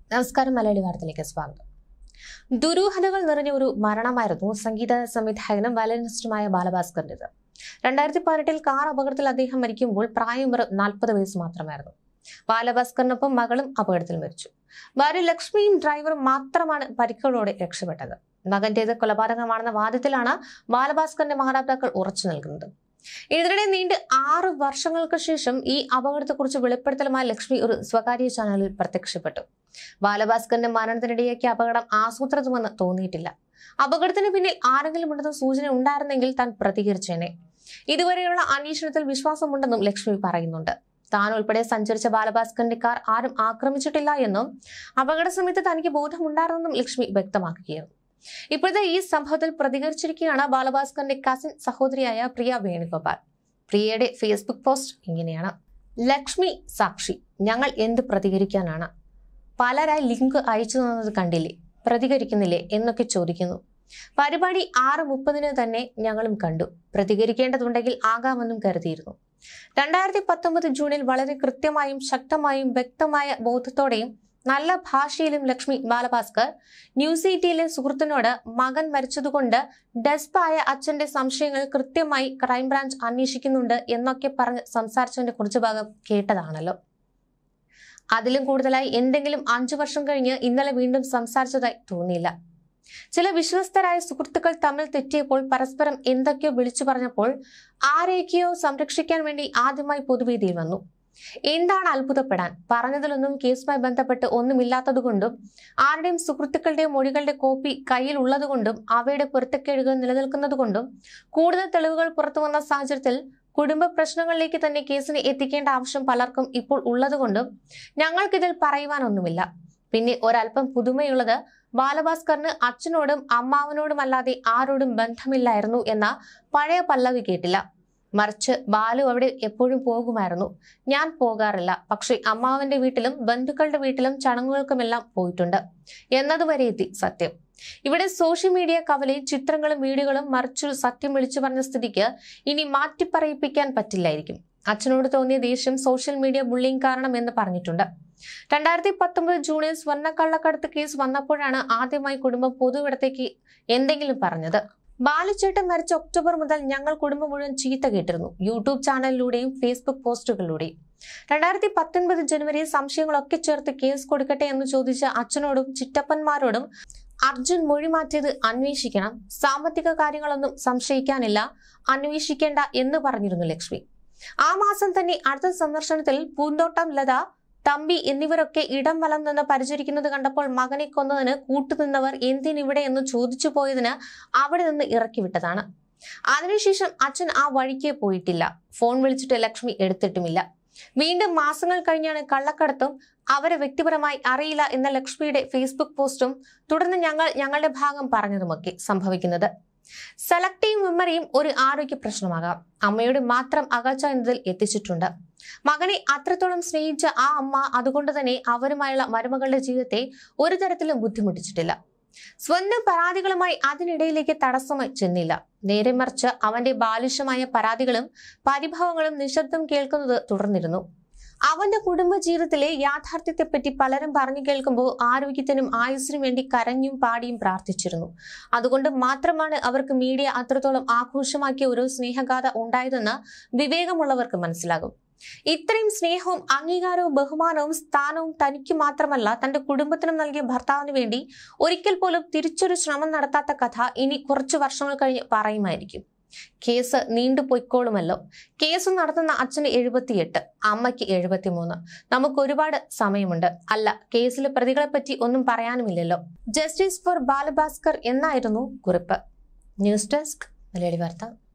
നമസ്കാരം. മലയാളി വാർത്തയിലേക്ക് സ്വാഗതം. ദുരൂഹതകൾ നിറഞ്ഞ ഒരു മരണമായിരുന്നു സംഗീത സംവിധായകനും വയലിനിസ്റ്റുമായ ബാലഭാസ്കറിന്റേത്. 2018 കാർ അപകടത്തിൽ അദ്ദേഹം മരിക്കുമ്പോൾ പ്രായം 40 വയസ്സ് മാത്രമായിരുന്നു. ബാലഭാസ്കറിനൊപ്പം മകളും അപകടത്തിൽ മരിച്ചു. ഭാര്യ ലക്ഷ്മിയും ഡ്രൈവറും മാത്രമാണ് പരിക്കുകളോടെ രക്ഷപ്പെട്ടത്. മകന്റേത് കൊലപാതകമാണെന്ന വാദത്തിലാണ് ബാലഭാസ്കറിന്റെ മാതാപിതാക്കൾ ഉറച്ചു നിൽക്കുന്നത്. ഇതിനിടെ നീണ്ട് 6 വർഷങ്ങൾക്ക് ശേഷം ഈ അപകടത്തെക്കുറിച്ച് വെളിപ്പെടുത്തലുമായി ലക്ഷ്മി ഒരു സ്വകാര്യ ചാനലിൽ പ്രത്യക്ഷപ്പെട്ടു. ബാലഭാസ്കറിന്റെ മരണത്തിനിടയാക്കിയ അപകടം ആസൂത്രിതമെന്ന് തോന്നിയിട്ടില്ല. അപകടത്തിന് പിന്നിൽ ആരെങ്കിലും ഉണ്ടെന്ന സൂചന ഉണ്ടായിരുന്നെങ്കിൽ താൻ പ്രതികരിച്ചേനെ. ഇതുവരെയുള്ള അന്വേഷണത്തിൽ വിശ്വാസമുണ്ടെന്നും ലക്ഷ്മി പറയുന്നുണ്ട്. താൻ ഉൾപ്പെടെ സഞ്ചരിച്ച ബാലഭാസ്കറിന്റെ കാർ ആരും ആക്രമിച്ചിട്ടില്ല എന്നും അപകട സമയത്ത് തനിക്ക് ബോധമുണ്ടായിരുന്നെന്നും ലക്ഷ്മി വ്യക്തമാക്കുകയായിരുന്നു. ഇപ്പോഴത്തെ ഈ സംഭവത്തിൽ പ്രതികരിച്ചിരിക്കുകയാണ് ബാലഭാസ്കറിന്റെ കസിൻ സഹോദരിയായ പ്രിയ വേണുഗോപാൽ. പ്രിയയുടെ ഫേസ്ബുക്ക് പോസ്റ്റ് ഇങ്ങനെയാണ്: ലക്ഷ്മി സാക്ഷി, ഞങ്ങൾ എന്ത് പ്രതികരിക്കാനാണ്? പലരായി ലിങ്ക് അയച്ചു തന്നത് കണ്ടില്ലേ, പ്രതികരിക്കുന്നില്ലേ എന്നൊക്കെ ചോദിക്കുന്നു. പരിപാടി 6:30 തന്നെ ഞങ്ങളും കണ്ടു. പ്രതികരിക്കേണ്ടതുണ്ടെങ്കിൽ ആകാമെന്നും കരുതിയിരുന്നു. 2019 ജൂണിൽ വളരെ കൃത്യമായും ശക്തമായും വ്യക്തമായ ബോധത്തോടെയും നല്ല ഭാഷയിലും ലക്ഷ്മി ബാലഭാസ്കർ ന്യൂസ് 18 സുഹൃത്തിനോട് മകൻ മരിച്ചതുകൊണ്ട് ഡെസ്പായ അച്ഛന്റെ സംശയങ്ങൾ കൃത്യമായി ക്രൈംബ്രാഞ്ച് അന്വേഷിക്കുന്നുണ്ട് എന്നൊക്കെ പറഞ്ഞ് സംസാരിച്ചതിന്റെ കുറച്ചു ഭാഗം കേട്ടതാണല്ലോ. അതിലും കൂടുതലായി എന്തെങ്കിലും 5 വർഷം കഴിഞ്ഞ് ഇന്നലെ വീണ്ടും സംസാരിച്ചതായി തോന്നിയില്ല. ചില വിശ്വസ്തരായ സുഹൃത്തുക്കൾ തമ്മിൽ തെറ്റിയപ്പോൾ പരസ്പരം എന്തൊക്കെയോ വിളിച്ചു പറഞ്ഞപ്പോൾ ആരെയൊക്കെയോ സംരക്ഷിക്കാൻ വേണ്ടി ആദ്യമായി പൊതുവേദിയിൽ വന്നു. എന്താണ് അത്ഭുതപ്പെടാൻ? പറഞ്ഞതിലൊന്നും കേസുമായി ബന്ധപ്പെട്ട് ഒന്നുമില്ലാത്തതുകൊണ്ടും ആരുടെയും സുഹൃത്തുക്കളുടെയും മൊഴികളുടെ കോപ്പി കയ്യിൽ ഉള്ളതുകൊണ്ടും അവയുടെ പൊരുത്തക്കേടുകൾ നിലനിൽക്കുന്നതുകൊണ്ടും കൂടുതൽ തെളിവുകൾ പുറത്തു വന്ന സാഹചര്യത്തിൽ കുടുംബ പ്രശ്നങ്ങളിലേക്ക് തന്നെ കേസിനെ എത്തിക്കേണ്ട ആവശ്യം പലർക്കും ഇപ്പോൾ ഉള്ളതുകൊണ്ടും ഞങ്ങൾക്കിതിൽ പറയുവാനൊന്നുമില്ല. പിന്നെ ഒരല്പം പുതുമയുള്ളത്, ബാലഭാസ്കറിന് അച്ഛനോടും അമ്മാവനോടുമല്ലാതെ ആരോടും ബന്ധമില്ലായിരുന്നു എന്ന പഴയ പല്ലവി കേട്ടില്ല. മറിച്ച് ബാലു അവിടെ എപ്പോഴും പോകുമായിരുന്നു. ഞാൻ പോകാറില്ല, പക്ഷെ അമ്മാവന്റെ വീട്ടിലും ബന്ധുക്കളുടെ വീട്ടിലും ചടങ്ങുകൾക്കുമെല്ലാം പോയിട്ടുണ്ട് എന്നതുവരെ എത്തി സത്യം. ഇവിടെ സോഷ്യൽ മീഡിയ കവലി ചിത്രങ്ങളും വീഡിയോകളും മറിച്ചൊരു സത്യം വിളിച്ചു പറഞ്ഞ സ്ഥിതിക്ക് ഇനി മാറ്റിപ്പറയിപ്പിക്കാൻ പറ്റില്ലായിരിക്കും. അച്ഛനോട് തോന്നിയ ദേഷ്യം സോഷ്യൽ മീഡിയ ബുള്ളിങ് കാരണം എന്ന് പറഞ്ഞിട്ടുണ്ട്. 2019 ജൂണിൽ സ്വർണ്ണക്കള്ളക്കടത്ത് കേസ് വന്നപ്പോഴാണ് ആദ്യമായി കുടുംബം പൊതുവിടത്തേക്ക് എന്തെങ്കിലും പറഞ്ഞത്. ബാലുച്ചേട്ടൻ മരിച്ച ഒക്ടോബർ മുതൽ ഞങ്ങൾ കുടുംബം മുഴുവൻ ചീത്ത കേട്ടിരുന്നു, യൂട്യൂബ് ചാനലിലൂടെയും ഫേസ്ബുക്ക് പോസ്റ്റുകളിലൂടെയും. 2019 ജനുവരിയിൽ സംശയങ്ങളൊക്കെ ചേർത്ത് കേസ് കൊടുക്കട്ടെ എന്ന് ചോദിച്ച അച്ഛനോടും ചിറ്റപ്പന്മാരോടും അർജുൻ മൊഴി മാറ്റിയത് അന്വേഷിക്കണം, സാമ്പത്തിക കാര്യങ്ങളൊന്നും സംശയിക്കാനില്ല, അന്വേഷിക്കേണ്ട എന്ന് പറഞ്ഞിരുന്നു ലക്ഷ്മി. ആ മാസം തന്നെ അടുത്ത സന്ദർശനത്തിൽ പൂന്തോട്ടം ലത, തമ്പി എന്നിവരൊക്കെ ഇടം വലം നിന്ന് പരിചരിക്കുന്നത് കണ്ടപ്പോൾ മകനെ കൊന്നതിന് കൂട്ടുനിന്നവർ എന്തിനിവിടെ എന്ന് ചോദിച്ചു പോയതിന് അവിടെ നിന്ന് ഇറക്കി വിട്ടതാണ്. അതിനുശേഷം അച്ഛൻ ആ വഴിക്ക് പോയിട്ടില്ല. ഫോൺ വിളിച്ചിട്ട് ലക്ഷ്മി എടുത്തിട്ടുമില്ല. വീണ്ടും മാസങ്ങൾ കഴിഞ്ഞാണ് കള്ളക്കടത്തും അവരെ വ്യക്തിപരമായി അറിയില്ല എന്ന ലക്ഷ്മിയുടെ ഫേസ്ബുക്ക് പോസ്റ്റും തുടർന്ന് ഞങ്ങളുടെ ഭാഗം പറഞ്ഞതുമൊക്കെ സംഭവിക്കുന്നത്. സെലക്ടീവ് മെമ്മറിയും ഒരു ആരോഗ്യ പ്രശ്നമാകാം. അമ്മയുടെ മാത്രം അകൽച്ച എന്നതിൽ എത്തിച്ചിട്ടുണ്ട്. മകനെ അത്രത്തോളം സ്നേഹിച്ച ആ അമ്മ അതുകൊണ്ട് തന്നെ അവരുമായുള്ള മരുമകളുടെ ജീവിതത്തെ ഒരു തരത്തിലും ബുദ്ധിമുട്ടിച്ചിട്ടില്ല. സ്വന്തം പരാതികളുമായി അതിനിടയിലേക്ക് തടസ്സമായി ചെന്നില്ല. നേരെ മറിച്ച് അവന്റെ ബാലിശമായ പരാതികളും പരിഭവങ്ങളും നിശബ്ദം കേൾക്കുന്നത് തുടർന്നിരുന്നു. അവന്റെ കുടുംബ ജീവിതത്തിലെ യാഥാർത്ഥ്യത്തെപ്പറ്റി പലരും പറഞ്ഞു കേൾക്കുമ്പോൾ ആരോഗ്യത്തിനും ആയുസ്സിനും വേണ്ടി കരഞ്ഞും പാടിയും പ്രാർത്ഥിച്ചിരുന്നു. അതുകൊണ്ട് മാത്രമാണ് അവർക്ക് മീഡിയ അത്രത്തോളം ആഘോഷമാക്കിയ ഒരു സ്നേഹഗാഥ ഉണ്ടായതെന്ന് വിവേകമുള്ളവർക്ക് മനസ്സിലാകും. ഇത്രയും സ്നേഹവും അംഗീകാരവും ബഹുമാനവും സ്ഥാനവും തനിക്ക് മാത്രമല്ല തന്റെ കുടുംബത്തിനും നൽകിയ ഭർത്താവിന് വേണ്ടി ഒരിക്കൽ പോലും തിരിച്ചൊരു ശ്രമം നടത്താത്ത കഥ ഇനി കുറച്ചു വർഷങ്ങൾ കഴിഞ്ഞ് പറയുമായിരിക്കും. കേസ് നീണ്ടുപോയിക്കോളുമല്ലോ. കേസ് നടത്തുന്ന അച്ഛന് 78, അമ്മയ്ക്ക് 73. നമുക്ക് ഒരുപാട് സമയമുണ്ട്. അല്ല, കേസിലെ പ്രതികളെ പറ്റി ഒന്നും പറയാനുമില്ലല്ലോ. ജസ്റ്റിസ് ഫോർ ബാലഭാസ്കർ എന്നായിരുന്നു കുറിപ്പ്. ന്യൂസ് ഡെസ്ക്, മലയാളി വാർത്ത.